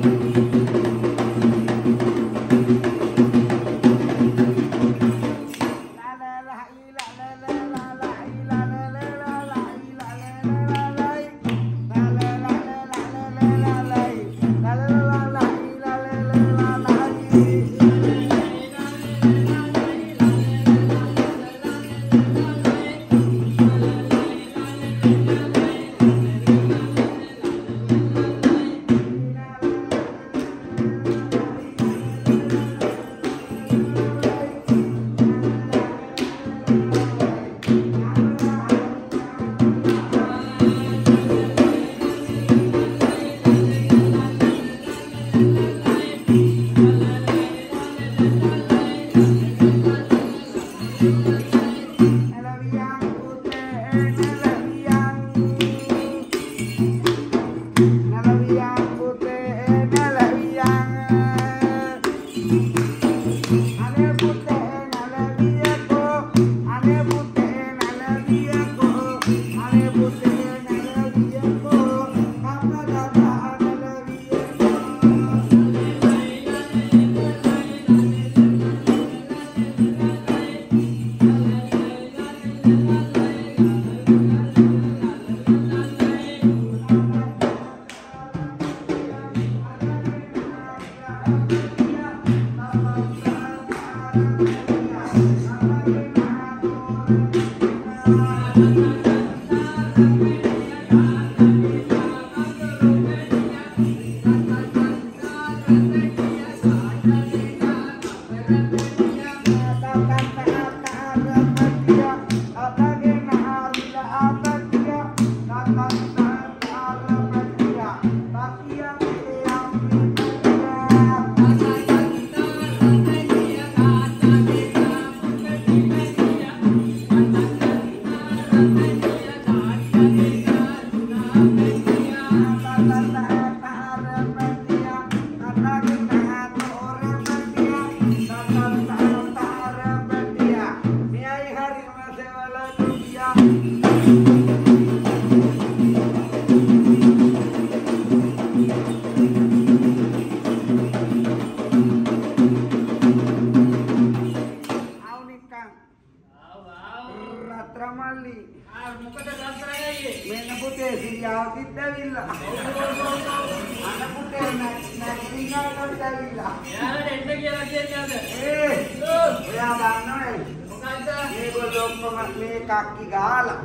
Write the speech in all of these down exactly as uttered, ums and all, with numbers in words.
kaki galak.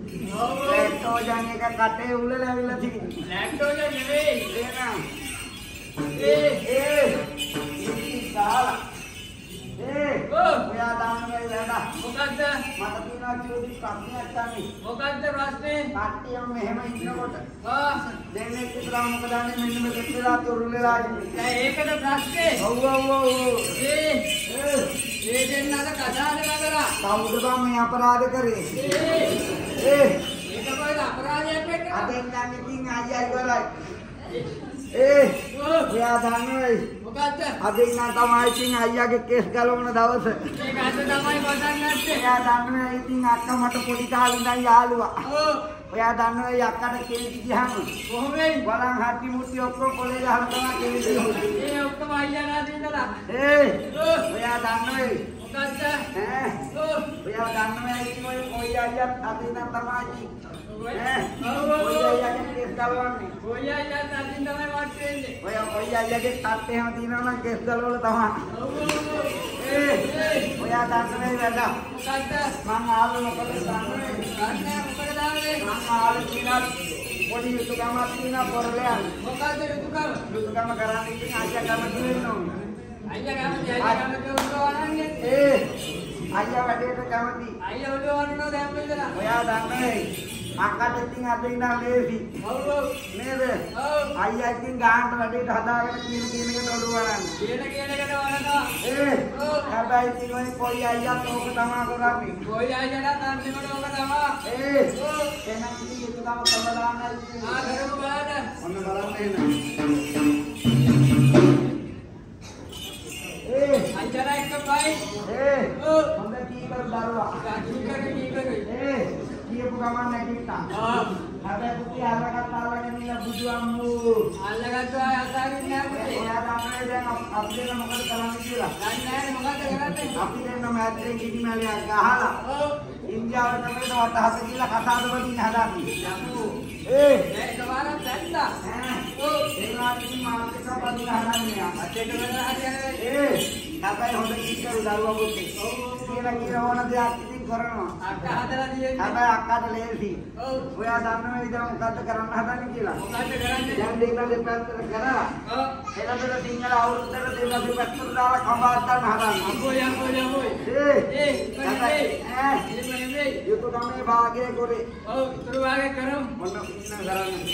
Lektojan එක කටේ උලලා ඇවිල්ලා තියෙන්නේ. ලැක්ටෝජන් නෙවෙයි. එහෙනම්. ඒ ඒ ඉති galak. ඒ ඔයා දාන්නේ වැඩ. මොකද්ද? මට තියෙනවා චූටි ප්‍රශ්නයක් තමයි. මොකද්ද ප්‍රශ්නේ? කට්ටියම මෙහෙම ඉන්නකොට ආ දෙන්නේ කියලා මොකද දන්නේ මෙන්න මේ දෙකලා තුරුලලා ඉන්නේ. දැන් ඒකද ප්‍රශ්නේ? ඔව් ඔව් ඔව්. ඒ ඒ ඒ දෙන්නද කතාද නගලා? කවුද බං මේ අපරාධ කරේ? ඒ ඒ ඒක කොහෙද අපරාධයක් වෙන්නේ? අදෙන් නම් ඉතින් අයියා ඉවරයි. ඒ ඔයා දන්නේ මොකද්ද? අදින් නම් තමයි ඉතින් අයියාගේ කේස් ගලවන දවස. ඒක අද තමයි පටන් ගත්තේ. ඔයා දන්නේ ඉතින් අක්කා මට පොඩි කාලේ ඉඳන් යාළුවා. ඔව්. ඔයා දන්නේ අක්කට කේස් ගියාම කොහොමද? බලන් හටි මුටි ඔක්කොම කොලේ ගහලා තමයි කේස් ගියේ. ඒ ඔක්කොම අයියා නාදී ඉඳලා. ඒ ඔයා දන්නේ මොකද්ද? ඈ ඔව්. ඔයා දන්නේ ඉතින් ඔය කොයි අයියත් අදින් නම් තමයි ඈ ඔව් ඔව් ඔය ඔව්. අයියාගේ කේස් ගලවන්නේ. ඔය අයියා නාදී තමයි වට වෙන්නේ. ඔය ඔය අයියාගේ තාත් එහෙම තියෙනවා නම් කේස් ගලවල තමයි. ඔව් ඔව් ඔව්. ඒ ඔයා දන්නේ වැඩ. මොකද්ද? මං ආව මොකද දන්නේ? ගන්න මොකද දාන්නේ? මං ආව කියලා පොඩි යුතුයකමක් තියෙනවා පොරලයක්. මොකද්ද යුතුයකම? යුතුයකම කරන්න ඉතින් අයියා කැමති වෙන්න ඕනේ. අයියා කැමති අයියා කැමති උඩවන්නේ. ඒ අයියා වැඩේට කැමති. අයියා උඩවන්නෝ දැන් මෙතන. ඔයා දන්නේ අක්කට ඉතින් අද ඉඳන් ලේසි. ඔව් ඔව්. නේද? ඔව්. අයියා ඉතින් ගානට වැඩේට හදාගෙන කියන කියන එකට ඔළුව වරන්නේ. කියන කියන එකට වරනවා. ඒ හැබැයි ඉතින් ඔය කොයි අයියාත් ඕක තමයි කරන්නේ. කොයි අයියාට අන්තිමට ඕක තමයි. ඒ එහෙනම් ඉතින් යුතුයකම කරලා දාන්නයි. ආ කරමු බලන්න. ඔන්න බලන්න එන්න. ඒ අයියාලා එක්ක පයි. ඒ ඔව්. හොඳ කීකරු දරුවා. කීකරු කීකරු. ඒ කියපු ගමන් නැගිට්ටා. ආ. හැබැයි පුතේ අරකට අරගෙන ඉන්න බුදු අම්මෝ. අල්ලගත්තා අතාරින්න යන්නේ. අපි දෙන්න මොකද කරන්නේ කියලා. දන්නේ නැහැ මොකද කරන්නේ. අපි දෙන්න මැද්දෙන් කිසි මැලයක් ගහලා. ඉන්දියාවට මේක වට හත කියලා කතාද වලින් හදාන්නේ. යමු. ඒ එකපාරක් දැක්කා. ඈ. ඔව්. ඒ නාටි මාත් එක පදින හදන්නේ. අතේට වෙලා හරියන්නේ. ඒ හැබැයි හොඳ කිච්චරු දරුවා පුතේ. ඔව් කියලා කියන ඕන දෙයක් ඉතින් කරනවා. අක්කා හදලා තියෙන්නේ. හැබැයි අක්කාට ලේසි. ඔව්. ඔයා දන්නවද ඉතින් මොකද්ද කරන්න හදන්නේ කියලා? මොකද්ද කරන්නේ? දැන් දෙන්න දෙපැත්තට කරලා. ඔව්. එළඹෙන සිංහල අවුරුද්දට දෙන්න දෙපැත්තට දාලා කඹාත් ගන්න හදන්නේ. අම්බෝ යම්බෝ යම්බෝ. ඒ ඒ හැබැයි ඈ ඉතින් මේ යුතු කමේ භාගය කරේ. ඔව් ඉතුරු වාගේ කරමු. මොන ඉන්න කරන්නේ.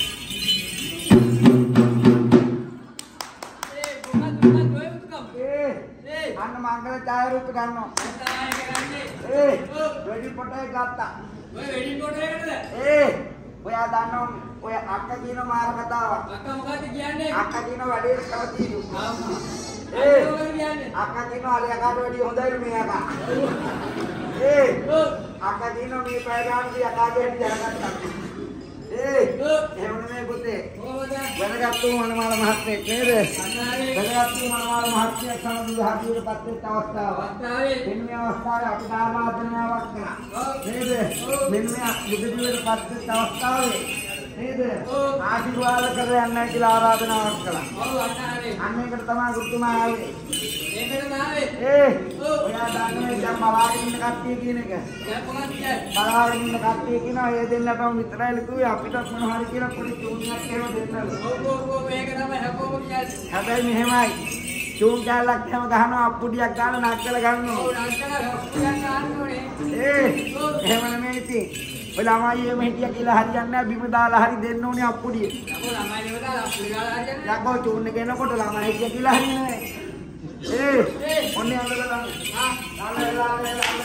ඒ මොකද්ද මොකද්ද ඔය උතුකම්. ඒ ඒ අන්න මංගල ඡායාරූප ගන්නවා. තමයි කරන්නේ. ඒ වෙඩි පොටේ ගත්තා. ඔය වෙඩි පොට එකද? ඒ ඔයා දන්නව ඔය අක්කා කියන මාර කතාවක්. අක්කා මොකද්ද කියන්නේ? අක්කා කියන වැඩේ කරතියි. ආම්මා. ඒ මොකද කියන්නේ? අක්කා කියන අලියාකාට වැඩි හොඳයි මේ අකා. ඒ ඔව්. අක්කා කියන මේ පය ගානදී අකාගේ හැටි දැනගත්තා. ඒ එහෙම නෙමෙයි පුතේ. මොකද? වෙනගත්තු මනමාල මහත්මයෙක් නේද? අන්නාරේ වෙනගත්තු මනමාල මහත්මයෙක් සමග විහාරයට පත් වෙච්ච අවස්ථාව. වත්තාවේ මෙන්න අවස්ථාවේ අපිට ආරාධනාවක් කරා. නේද? මෙන්න බුදුදිවයට පත් වෙච්ච අවස්ථාවේ නේද? ආශිර්වාද කර යන්නයි කියලා ආරාධනාවක් කළා. ඔව් අන්නාරේ අන්න ඒකට තමයි ගුරුතුමා ආවේ. ඒකට නාවේ ඒ ඔයා දන්නේ දැන් බලාගෙන ඉන්න කට්ටිය කියන එක. දැන් මොකක්ද කියන්නේ? බලාගෙන ඉන්න කට්ටිය කියනවා ඒ දෙන්නටම විතරයි ලකුවේ අපිට මොන හරි කියලා පොඩි චූනියක් එහෙම දෙන්නලු. ඔව් ඔව් ඔව් මේක තමයි හැපෝම කියන්නේ. හැබැයි මෙහෙමයි. චූන් කැලක් හැම ගහනවා අප්පුඩියක් ගාලා නක්කල ගන්නවා. ඔව් නංගලා හොස්පිටල් ගන්න ඕනේ. ඒ එහෙම නෙමෙයි ඉතින්. ඔය ළමයි එහෙම හිටියා කියලා හරියන්නේ නැහැ. බිම දාලා හරි දෙන්න ඕනේ අප්පුඩිය. යකෝ ළමයි නේද අප්පුඩියලා හරියන්නේ. යකෝ චූන් එක එනකොට ළමයි හිටියා කියලා හරියන්නේ නැහැ. ඒ ඔන්නේ අඳලා දාන්න. ආ ලාලා ලාලා ලාලා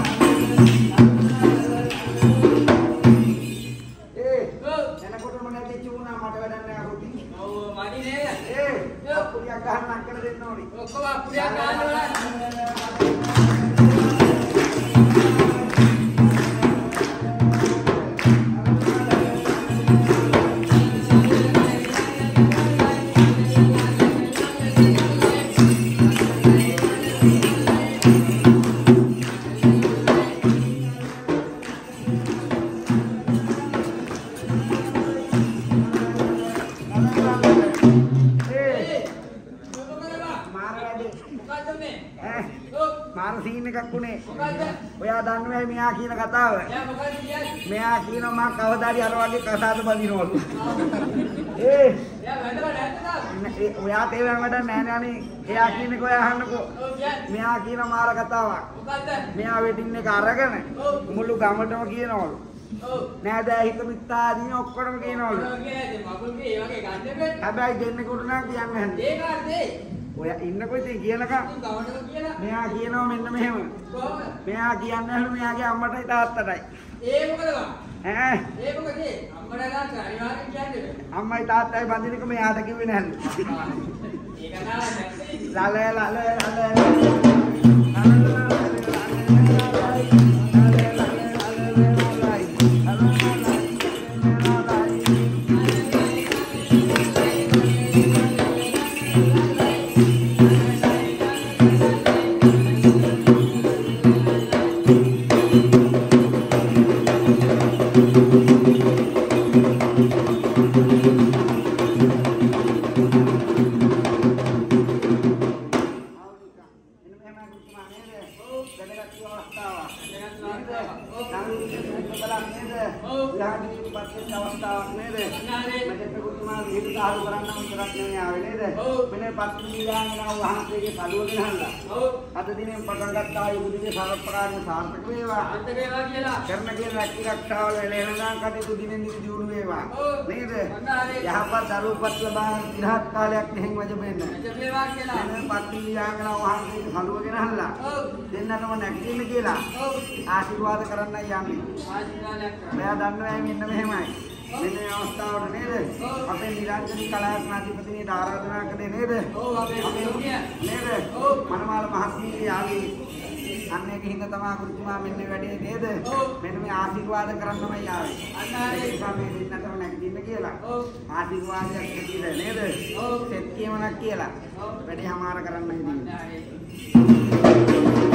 ඒ ඔව් එනකොටම නැති චූනා මට වැඩක් නැහැ අහුටි. ඔව් මඩි නේද? ඒ අප්පුඩියක් ගහන්න නක්කල දෙන්න ඕනේ. ඔක්කොම අප්පුඩියක් ගන්න ඕනේ. මාර සීන් එකක් උනේ. මොකද්ද? ඔයා දන්නවයි මෙයා කියන කතාව. යා මොකද්ද කියන්නේ? මෙයා කියනවා මම කවදාරි අර වගේ කසාද බඳිනවලු. ඒ යා වැඳලා නැත්තද? ඔයා තේරුම් ගන්න නෑ නෑනේ. එයා කියන්නේ ඔයා අහන්නකෝ. ඔව් කියන්නේ. මෙයා කියන මාර කතාවක්. මොකද්ද? මෙයා වෙඩින් එක අරගෙන මුළු ගමටම කියනවලු. ඔව් නෑ දැන් හිත මිත්තාදීන ඔක්කොම කියනවලු. ඔය කියන්නේ මගුල්ගේ ඒ වගේ ගන්න බෑ. හැබැයි දෙන්නෙකුට නම් කියන්නේ නැහැ. ඒ කාර්දේ ඔයා ඉන්නකො ඉතින් කියනකම් ගවණම කියලා මෙයා කියනවා මෙන්න මෙහෙම. කොහොමද? මෙයා කියන්නේ අහලු මෙයාගේ අම්මටයි තාත්තටයි. ඒ මොකද වා? ඈ ඒ මොකද ඒ? අම්මලා අනිවාර්යෙන් කියන්නේ. අම්මයි තාත්තයි බඳින එක මෙයාට කිව්වේ නැහැලු. ඒක නාව නැත්තේ. ලල ලල අද දිනේ පටන් ගත්තා යුදිනේ සාර්ථකව සාර්ථක වේවා. අන්ත වේවා කියලා. කරන කියන රැකී රක්ෂාවල එළෙනනම් කටයුතු දිනෙන් දින දියුණු වේවා. නේද? යහපත් දරුවපත් ලබා දිනහත් කාලයක් මෙහෙන් වජබෙන්න. අන්ත වේවා කියලා. මෙන්න පත්තිලියාගෙන වහන්සේ කලුවගෙන හල්ලා. ඔව්. දෙන්නටම නැගිටින්න කියලා. ඔව්. ආශිර්වාද කරන්නයි යන්නේ. ආශිර්වාදයක් කරා. මෙයා දන්නවා මෙන්න මෙහෙමයි. මෙන්න මේ අවස්ථාවට නේද? අපේ නිරංජනී කලාත්මනාධිපතිනියට ආරාධනා කළේ නේද? ඔව් අපේ මුනිය. නේද? මනමාල මහත්මිය ආවේ. අන්න ඒක හින්දා තමයි ගුරුතුමා මෙන්න වැඩේ නේද? මෙන්න මේ ආශිර්වාද කරන්නමයි ආවේ. අන්න හරි. ඒ නිසා මේ දෙන්නටම නැගිටින්න කියලා. ආශිර්වාදයක් දෙන්න නේද? සෙත් කියමනක් කියලා. වැඩේ හමාර කරන්න හිතන්නේ. අන්න හරි.